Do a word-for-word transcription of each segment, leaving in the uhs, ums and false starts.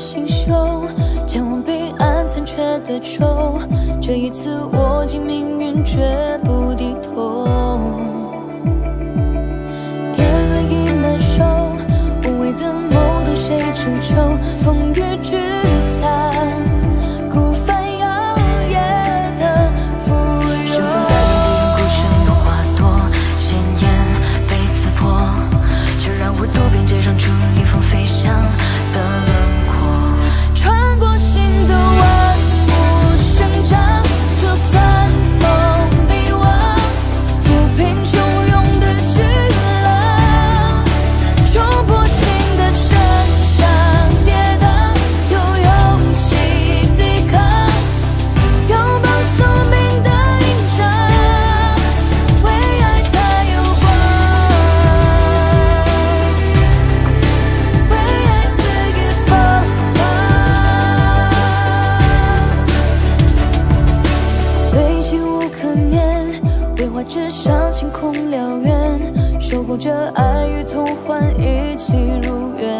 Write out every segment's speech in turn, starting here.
星宿，前往彼岸残缺的洲。这一次握紧命运，绝不低头。天黑已难受，无谓的梦等谁拯救？风雨聚散，孤帆摇曳的浮游。 身份在荆棘中，孤身的花朵，鲜艳被刺破，就让我渡边界上出逆风飞翔的轮廓。 穿过心的万物生长，就算梦迷惘，抚平汹涌的巨浪，冲破心的深山跌宕，有勇气抵抗，拥抱宿命的印章，为爱才有光，为爱肆意疯狂，堆积无可眠，绘画纸上晴空燎原，守护着爱与痛欢一起如愿。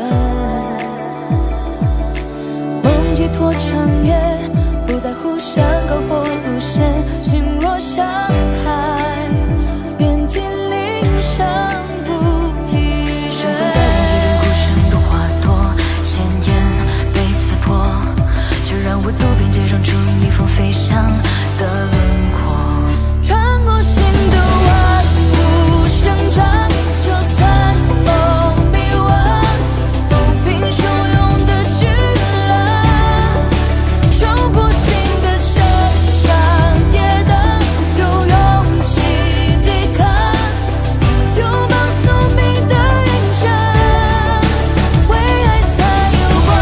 梦寄托长夜，不在乎山高或路线，心若像海，遍体鳞伤不疲倦。 身份在荆棘中，孤身的花朵，鲜艳被刺破，就让我渡边界上出逆风飞翔的轮廓。 穿过心的万物生长，就算梦迷惘，抚平汹涌的巨浪，冲破心的深山跌宕，有勇气抵抗，拥抱宿命的印章，为爱才有光，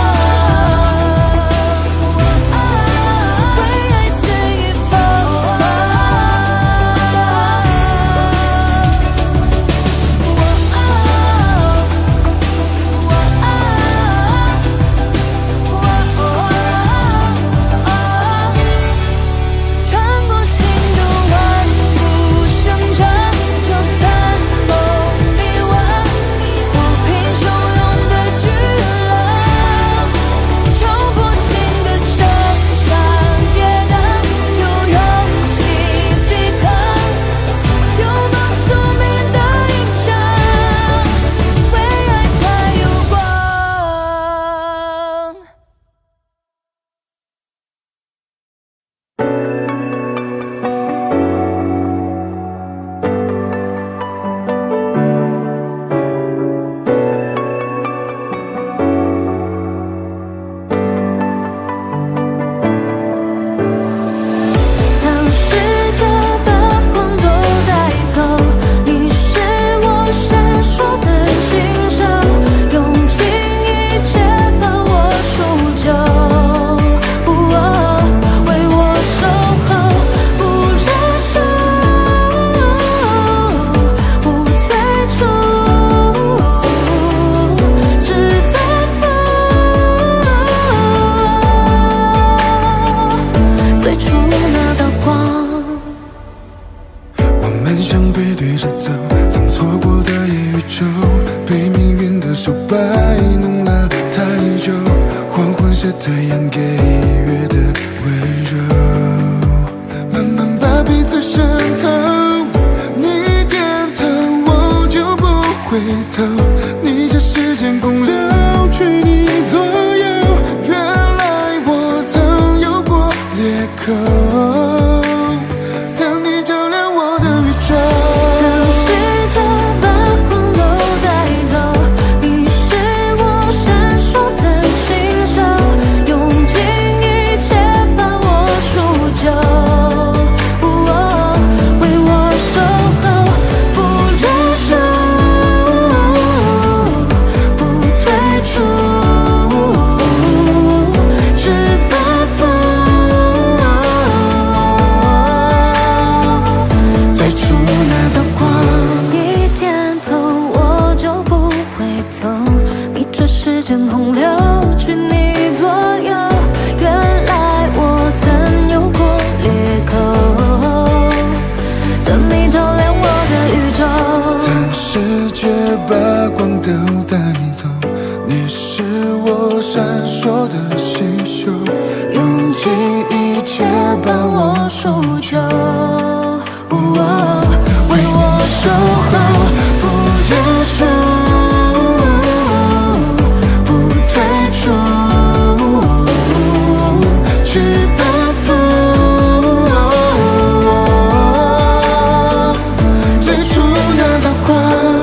为爱肆意疯狂。穿过心的万物生长，就算梦迷惘，抚平汹涌的巨浪，冲破心的深山跌宕，有勇气抵抗，拥抱宿命的印章，为爱才有光。当世界把光都带走，你是我闪烁的星手，用尽一切把我赎救，哦，为我守候，不认输，不退出，只奔赴最初那道光。 我们相背对着走，曾错过的夜与昼，被命运的手摆弄了太久，黄昏下太阳给月的温柔，慢慢把彼此渗透。你点头，我就不回头，逆着时间洪流，去你左右。原来我曾有过裂口，当你照亮我的宇宙。 当世界把光都带走，你是我闪烁的星手，用尽一切把我赎救，哦，为我守候，不认输，不退出，只奔赴最初那道光。一点头我就不回头，逆着时间洪流，去你左右。原来我曾有过裂口，等你照亮我的宇宙。 当世界把光都带走，你是我我闪烁的星宿， 用尽一切把我铸就，哦，为我守候，不认输，不退出，只奔赴最初那道光。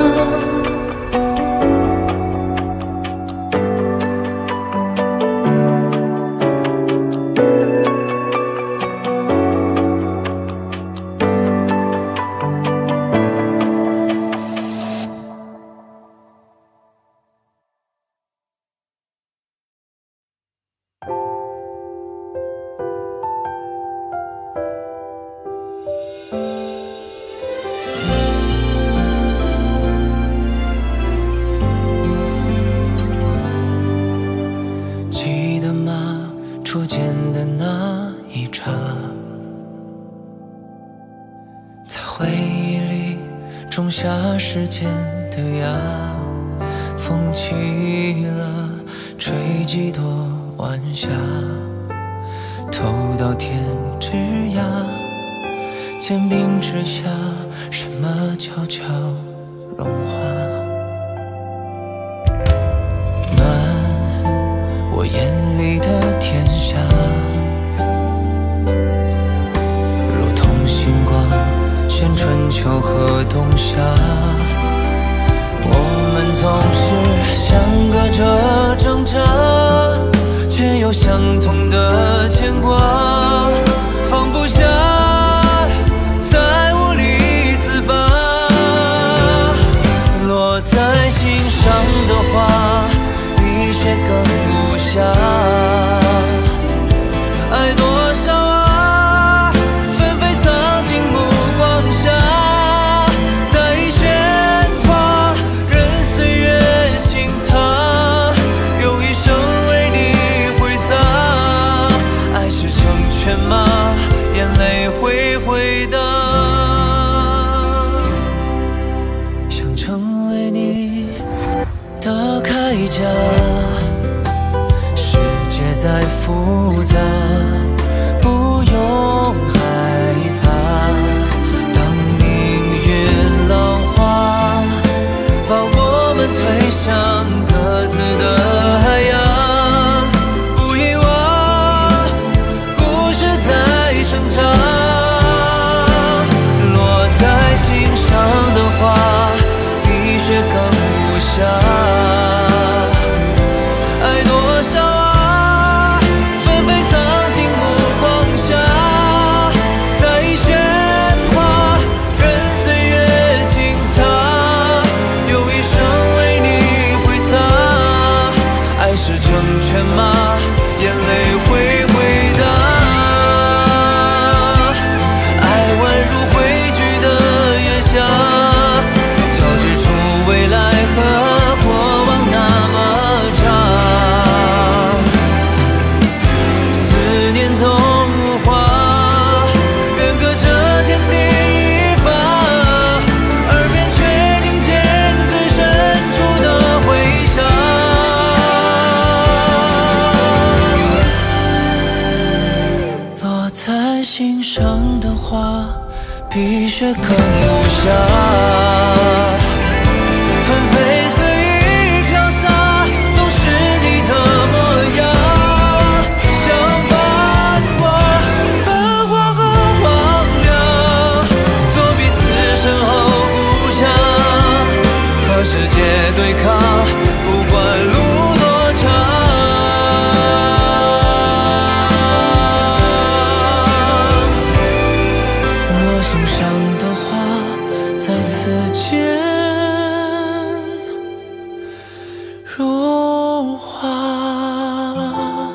记得吗？初见的那一刹，在回忆里种下时间的芽，风起了，吹几朵晚霞，透到天之涯，坚冰之下，什么悄悄融化？我眼里的天下，如同星光悬春秋和冬夏。我们总是相隔着挣扎，却有相同的牵挂，放不下，再无力自拔。落在心上的话，比雪更无暇，爱多少啊，纷飞藏进目光下，在喧哗，任岁月轻踏，用一生为你挥洒。爱是成全吗？眼泪会回答，想成为你的铠甲。再复杂，不用害怕。当命运浪花把我们推向各自的海洋，不遗忘，故事在生长。落在心上的话，比雪更无暇。心上的话，比雪更无暇。纷飞随意飘洒，都是你的模样。想把我繁华和荒凉，做彼此身后故乡，和世界对抗，不管路多长。心上的话，再次见如花。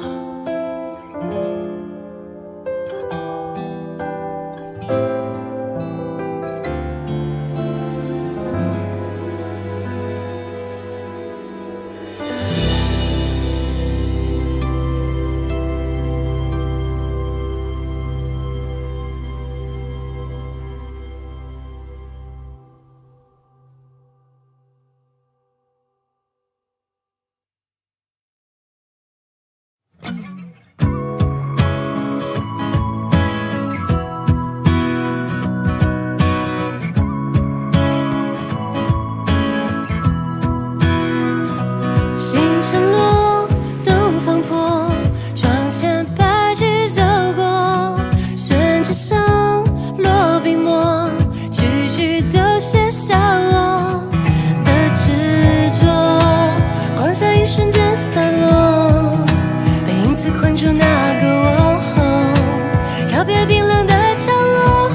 一瞬间散落，被因此困住那个我，告别冰冷的角落，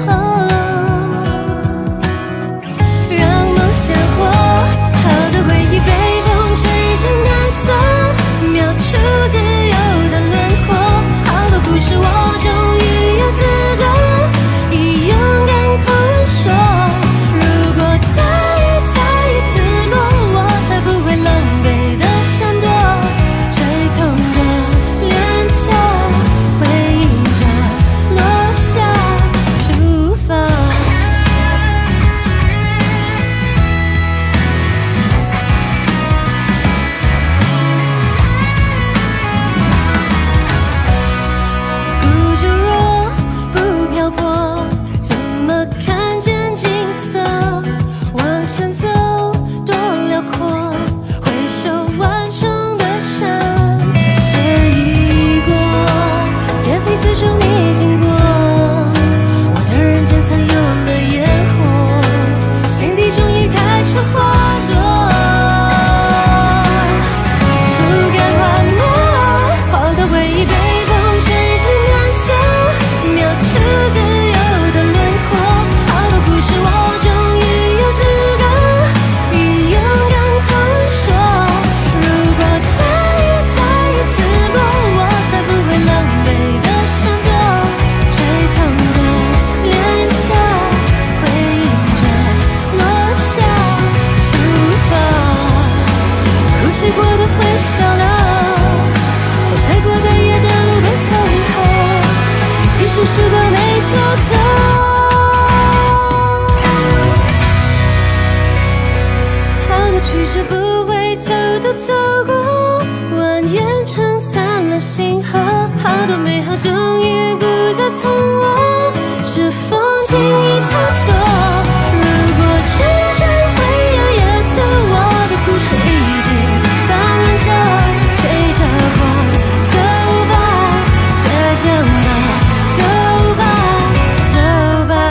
让梦鲜活。好的回忆被风吹成蓝色，描出自由的轮廓。好多故事我终于有资格以勇敢口吻说，如果大雨再一次落，我才不会狼狈的闪躲，吹痛的脸颊回应着落下祝福。孤注若不漂泊，怎么看见景色？往前走多辽阔，挥手完成的山，随意过，也非只祝你经过。我的人间才有了烟火，心底终于开出花朵。不敢滑落，好的回忆被风吹成蓝色，描出自由的轮廓。好多故事我终于有资格以勇敢口吻说，如果大雨再一次落，我才不会狼狈的闪躲，吹痛的脸颊回应着落下祝福。哭泣过的会笑了，我踩过的也都被风后，即使时光没走走，好多曲折不回头的走过，蜿蜒撑散了星河。好多美好终于不再从我，是风景一套错。如果时间会有颜色，我的故事已经翻完着，吹着风走吧，倔强的走吧，走吧。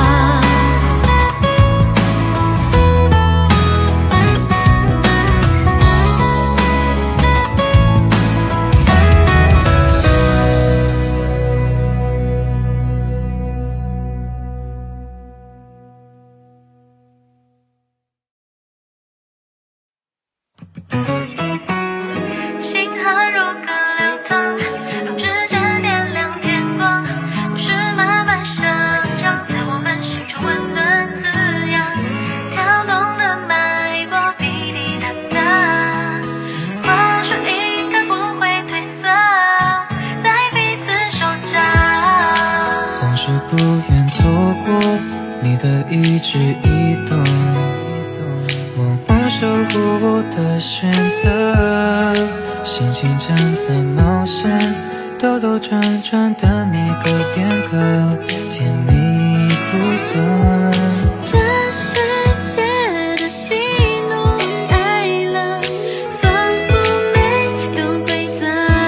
星河如歌流淌，用指尖点亮天光，故事慢慢生长，在我们心中温暖滋养，跳动的脉搏滴滴答答，话说应该不会褪色，在彼此手掌。 总是不愿错过你的一举一动，默默守护我的选择，心情正在冒险，兜兜转转的每个片刻，甜蜜苦涩。 这世界的喜怒哀乐，仿佛没有规则，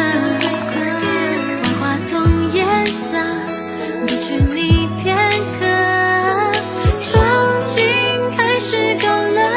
万花筒颜色，不拘泥片刻，憧憬开始够了。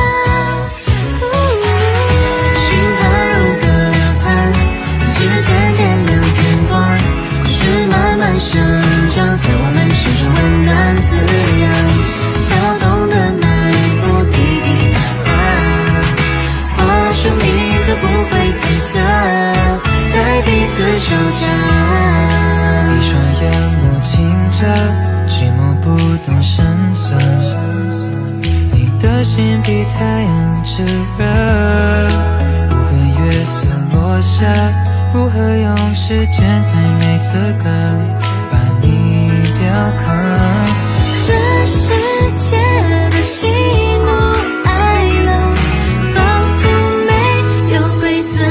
星河如歌流淌，用指尖点亮天光，故事慢慢生长，在我们心中温暖滋养，跳动的脉搏滴滴答答，话说你可不会褪色，在彼此手掌。 一双眼眸清澈，寂寞不动声色，你的心比太阳炙热，无痕月色落下，如何用时间才没资格把你雕刻。 这世界的喜怒哀乐，仿佛没有规则，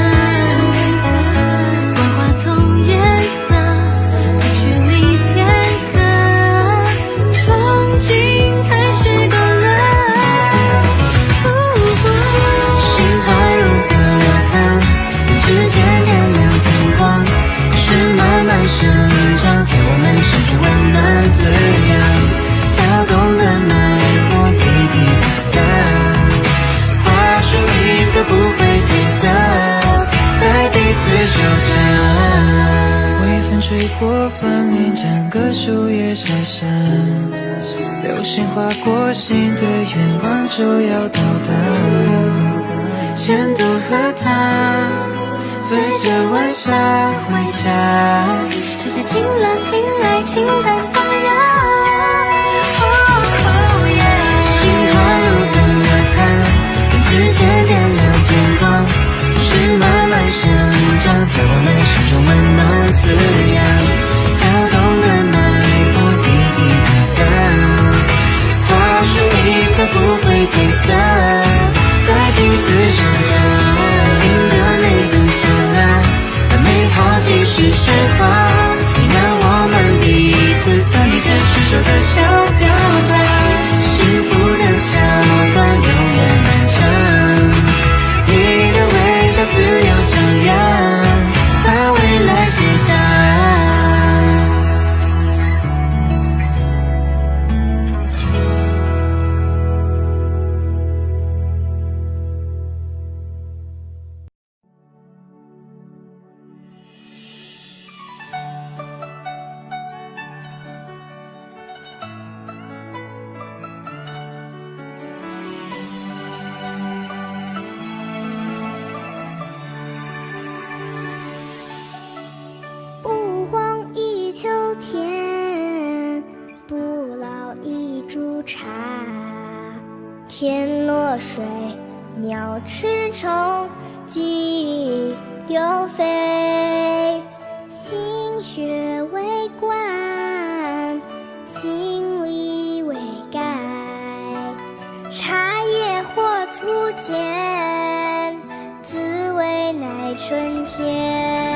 万花筒颜色，不拘泥片刻，憧憬开始够了。 星河如歌流淌，用指尖点亮天光，故事慢慢生长，在我们心中温暖滋养。 纠缠。 微风吹过枫林，将个树叶晒伤。流星划过心的愿望就要到达，前度和他醉着晚霞回家。 世界静了，听爱情在发芽。心花如歌乐坛，之前点亮天光，是慢慢生长，在我们心中温暖滋养。跳动的脉搏，滴滴答答，花树一颗不会褪色，在彼此生长。听的那个真爱，让美好继续释放。你看我们彼此参与着执手的小表白，幸福的桥段永远漫长。你的微笑自由张扬，把未来解答。 不荒一秋天，不老一株茶。天落水，鸟吃虫，鸡丢飞。心学为观，心理为改。茶叶或粗浅，滋味乃春天。